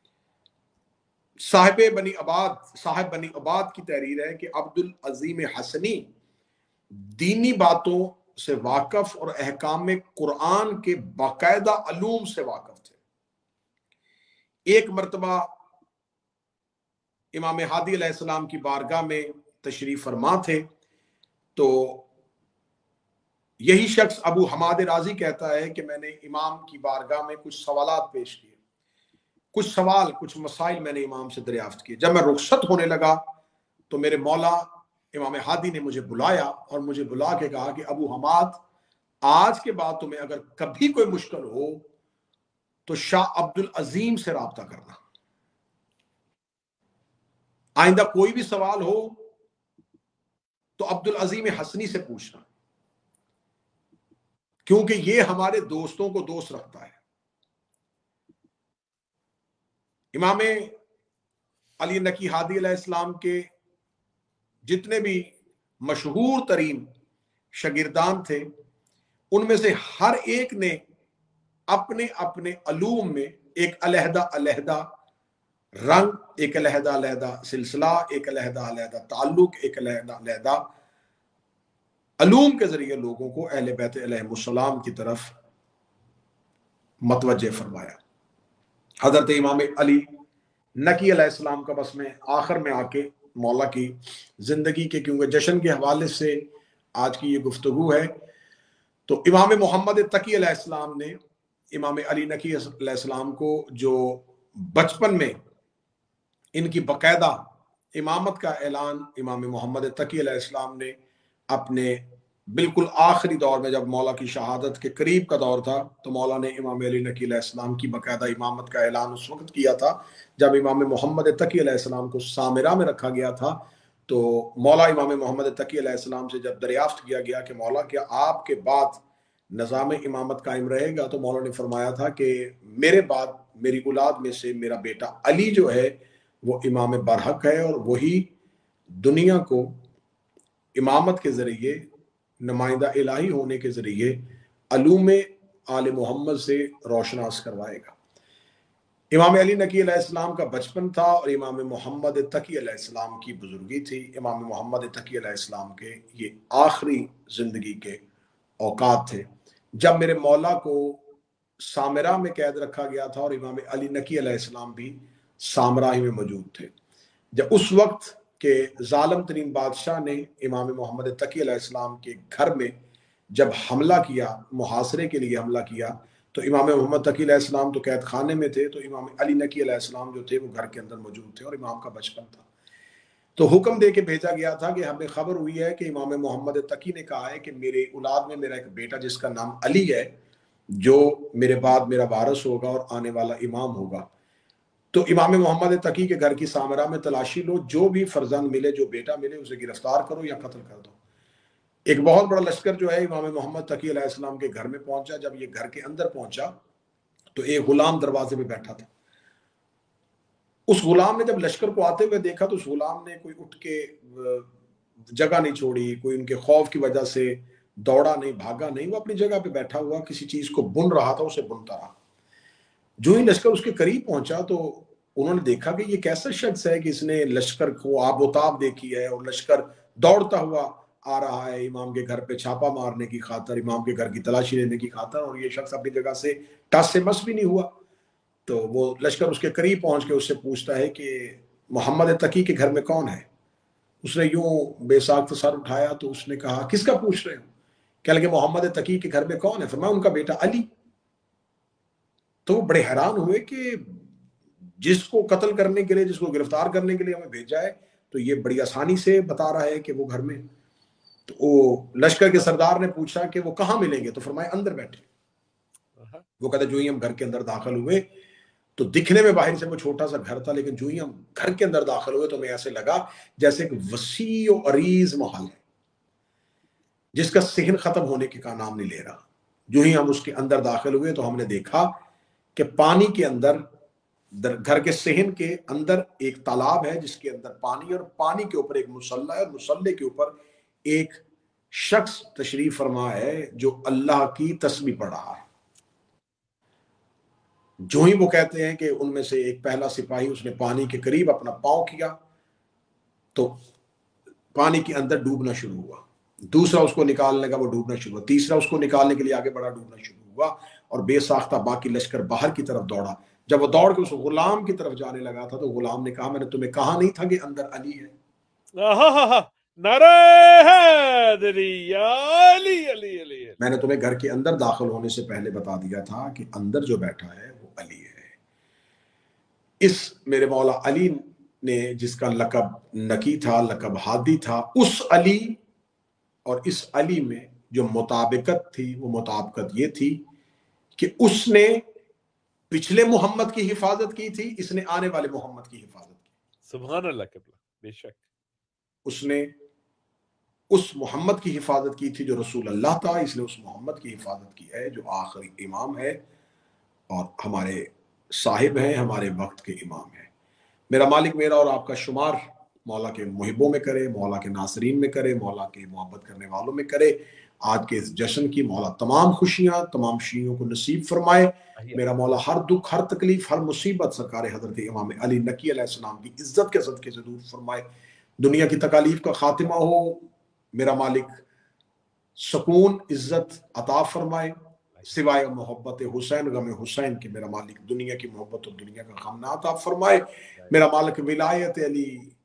صاحب بنی عباد صاحب بنی عباد کی تحریر ہے کہ عبد العظیم حسنی دینی باتوں سے واقف اور احکام قرآن کے باقاعدہ علوم سے واقف تھے. ایک مرتبہ امام ہادی علیہ السلام کی بارگاہ میں تشریف فرما تھے تو یہی شخص ابو حماد رازی کہتا ہے کہ میں نے امام کی بارگاہ میں کچھ سوالات پیش کیے, کچھ سوال کچھ مسائل میں نے امام سے دریافت کیے. جب میں رخصت ہونے لگا تو میرے مولا امام ہادی نے مجھے بلایا اور مجھے بلا کے کہا کہ ابو حماد, آج کے بعد تمہیں اگر کبھی کوئی مشکل ہو تو شاہ عبد العظیم سے رابطہ کرنا, آئندہ کوئی بھی سوال ہو تو عبد العظیم حسنی سے پوچھنا, کیونکہ یہ ہمارے دوستوں کو دوست رکھتا ہے. امام علی نقی ہادی علیہ السلام کے جتنے بھی مشہور ترین شاگردان تھے ان میں سے ہر ایک نے اپنے اپنے علوم میں ایک علیحدہ علیحدہ رنگ, ایک علیحدہ علیحدہ سلسلہ, ایک علیحدہ علیحدہ تعلق, ایک علیحدہ علیحدہ علوم کے ذریعے لوگوں کو اہل بیت علیہ السلام کی طرف متوجہ فرمایا. حضرت امام علی نقی علیہ السلام کا بس میں آخر میں آ کے مولا کی زندگی کے, کیونکہ جشن کے حوالے سے آج کی یہ گفتگو ہے, تو امام محمد تقی علیہ السلام نے امام علی نقی علیہ السلام کو جو بچپن میں ان کی باقاعدہ امامت کا اعلان امام محمد تقی علیہ السلام نے اپنے بالکل آخری دور میں, جب مولا کی شہادت کے قریب کا دور تھا, تو مولا نے امام علی نقی علیہ السلام کی باقاعدہ امامت کا اعلان اس وقت کیا تھا جب امام محمد تقی علیہ السلام کو سامرہ میں رکھا گیا تھا. تو مولا امام محمد تقی علیہ السلام سے جب دریافت کیا گیا کہ مولا کیا آپ کے بعد نظام امامت قائم رہے گا, تو مولا نے فرمایا تھا کہ میرے بعد میری اولاد میں سے میرا بیٹا علی جو ہے وہ امام برحق ہے, اور وہی دنیا کو امامت کے ذریعے, نمائندہ الہی ہونے کے ذریعے علوم آل محمد سے روشناس کروائے گا. امام علی نقی علیہ السلام کا بچپن تھا اور امام محمد تقی علیہ السلام کی بزرگی تھی. امام محمد تقی علیہ السلام کے یہ آخری زندگی کے اوقات تھے جب میرے مولا کو سامرہ میں قید رکھا گیا تھا, اور امام علی نقی علیہ السلام بھی سامرہ ہی میں موجود تھے. جب اس وقت کہ ظالم ترین بادشاہ نے امام محمد تقی علیہ السلام کے گھر میں جب حملہ کیا, محاصرے کے لیے حملہ کیا, تو امام محمد تقی علیہ السلام تو قید خانے میں تھے, تو امام علی نقی علیہ السلام جو تھے وہ گھر کے اندر موجود تھے, اور امام کا بچپن تھا. تو حکم دے کے بھیجا گیا تھا کہ ہمیں خبر ہوئی ہے کہ امام محمد تقی نے کہا ہے کہ میرے اولاد میں میرا ایک بیٹا جس کا نام علی ہے جو میرے بعد میرا وارث ہوگا اور آنے والا امام ہوگا. تو امام محمد تقی کے گھر کی سامرا میں تلاشی لو، جو بھی فرزند ملے، جو بیٹا ملے، اسے گرفتار کرو یا قتل کر دو۔ ایک بہت بڑا لشکر جو ہے امام محمد تقی علیہ السلام کے گھر میں پہنچا۔ جب یہ گھر کے اندر پہنچا تو ایک غلام دروازے پہ بیٹھا تھا۔ اس غلام نے جب لشکر کو آتے ہوئے دیکھا تو اس غلام نے کوئی اٹھ کے جگہ نہیں چھوڑی، کوئی ان کے خوف کی وجہ سے دوڑا نہیں، بھاگا نہیں، وہ اپنی جگہ پہ بیٹھا ہوا کسی چیز کو بن رہا تھا، اسے بنتا رہا۔ جو ہی لشکر اس کے قریب پہنچا تو انہوں نے دیکھا کہ یہ کیسا شخص ہے کہ اس نے لشکر کو آب و تاب دیکھی ہے، اور لشکر دوڑتا ہوا آ رہا ہے امام کے گھر پہ چھاپا مارنے کی خاطر، امام کے گھر کی تلاشی لینے کی خاطر، اور یہ شخص اپنی جگہ سے ٹس سے مس بھی نہیں ہوا۔ تو وہ لشکر اس کے قریب پہنچ کے اس سے پوچھتا ہے کہ محمد تقی کے گھر میں کون ہے؟ اس نے یوں بے ساختہ سر اٹھایا تو اس نے کہا کس کا پوچھ رہے ہو؟ کہنے لگے محمد تقی کے گھر میں کون ہے؟ فرمایا ان کا بیٹا علی۔ تو وہ بڑے حیران ہوئے کہ جس کو قتل کرنے کے لیے، جس کو گرفتار کرنے کے لیے ہمیں بھیجا ہے، تو یہ بڑی آسانی سے بتا رہا ہے کہ وہ گھر میں۔ تو وہ لشکر کے سردار نے پوچھا کہ وہ کہاں ملیں گے؟ تو فرمایا اندر بیٹھے۔ وہ کہتے جو ہی ہم گھر کے اندر داخل ہوئے تو دکھنے میں باہر سے وہ چھوٹا سا گھر تھا، لیکن جو ہی ہم گھر کے اندر داخل ہوئے تو ہمیں ایسے لگا جیسے ایک وسیع و عریض محل ہے جس کا صحن ختم ہونے کے کا نام نہیں لے رہا۔ جو ہی ہم اس کے اندر داخل ہوئے تو ہم نے دیکھا کہ پانی کے اندر، گھر کے صحن کے اندر ایک تالاب ہے جس کے اندر پانی، اور پانی کے اوپر ایک مصلی ہے، اور مصلی کے اوپر ایک شخص تشریف فرما ہے جو اللہ کی تسبیح پڑھ رہا ہے۔ جو ہی وہ کہتے ہیں کہ ان میں سے ایک پہلا سپاہی اس نے پانی کے قریب اپنا پاؤں کیا تو پانی کے اندر ڈوبنا شروع ہوا، دوسرا اس کو نکالنے کا وہ ڈوبنا شروع ہوا، تیسرا اس کو نکالنے کے لیے آگے بڑا ڈوبنا شروع ہوا، اور بے ساختہ باقی لشکر باہر کی طرف دوڑا۔ جب وہ دوڑ کے اس غلام کی طرف جانے لگا تھا تو غلام نے کہا میں نے تمہیں کہا نہیں تھا کہ اندر علی ہے؟ نعرہ حیدری یا علی علی علی۔ میں نے تمہیں گھر کے اندر داخل ہونے سے پہلے بتا دیا تھا کہ اندر جو بیٹھا ہے وہ علی ہے۔ اس میرے مولا علی نے جس کا لقب نکی تھا، لقب ہادی تھا، اس علی اور اس علی میں جو مطابقت تھی وہ مطابقت یہ تھی کہ اس نے پچھلے محمد کی حفاظت کی تھی، اس نے آنے والے محمد کی حفاظت کی۔ سبحان اللہ قبلہ، بے شک اس نے اس محمد کی حفاظت کی تھی جو رسول اللہ تھا، اس نے اس محمد کی حفاظت کی ہے جو آخری امام ہے اور ہمارے صاحب ہیں، ہمارے وقت کے امام ہیں۔ میرا مالک میرا اور آپ کا شمار مولا کے محبوں میں کرے، مولا کے ناصرین میں کرے، مولا کے محبت کرنے والوں میں کرے۔ آج کے اس جشن کی مولا تمام خوشیاں تمام شیعوں کو نصیب فرمائے۔ میرا مولا ہر دکھ، ہر تکلیف، ہر مصیبت سرکار حضرت امام علی نقی علیہ السلام کی عزت کے صدقے سے دور فرمائے۔ دنیا کی تکالیف کا خاتمہ ہو، میرا مالک سکون عزت عطا فرمائے، سوائے محبت حسین غم حسین کے میرا مالک دنیا کی محبت اور دنیا کا غم نہ عطا فرمائے۔ میرا مالک ولایت علی،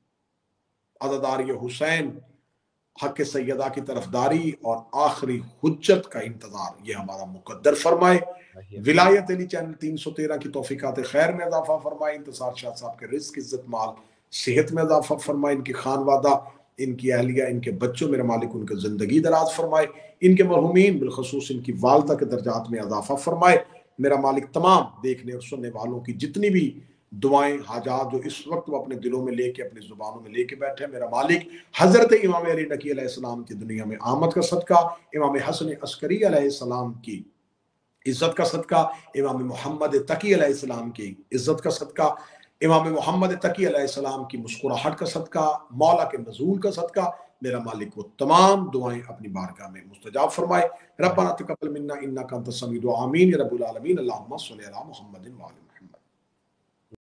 عزاداری حسین، حق سیدہ کی طرفداری اور آخری حجت کا انتظار یہ ہمارا مقدر فرمائے۔ ولایت علی چینل تین سو تیرہ کی توفیقات خیر میں اضافہ فرمائے، انتصار شاہ صاحب کے رزق، عزت، مال، صحت میں اضافہ فرمائے، ان کی خانوادہ، ان کی اہلیہ، ان کے بچوں میرا مالک ان کے زندگی دراز فرمائے، ان کے مرحومین بالخصوص ان کی والدہ کے درجات میں اضافہ فرمائے۔ میرا مالک تمام دیکھنے اور سننے والوں کی جتنی بھی دعائیں، حاجات جو اس وقت وہ اپنے دلوں میں لے کے اپنی زبانوں میں لے کے بیٹھے، میرا مالک حضرت امام علی نقی علیہ السلام کی دنیا میں آمد کا صدقہ، امام حسن عسکری علیہ السلام کی عزت کا صدقہ، امام محمد تقی علیہ السلام کی عزت کا صدقہ، امام محمد تقی علیہ السلام کی مسکراہٹ کا صدقہ، مولا کے نزول کا صدقہ، میرا مالک وہ تمام دعائیں اپنی بارگاہ میں مستجاب فرمائے۔ ربنا تقبل منا انک انت السمیع العلیم، آمین یا رب العالمین، اللہم صلی علی محمد وعلی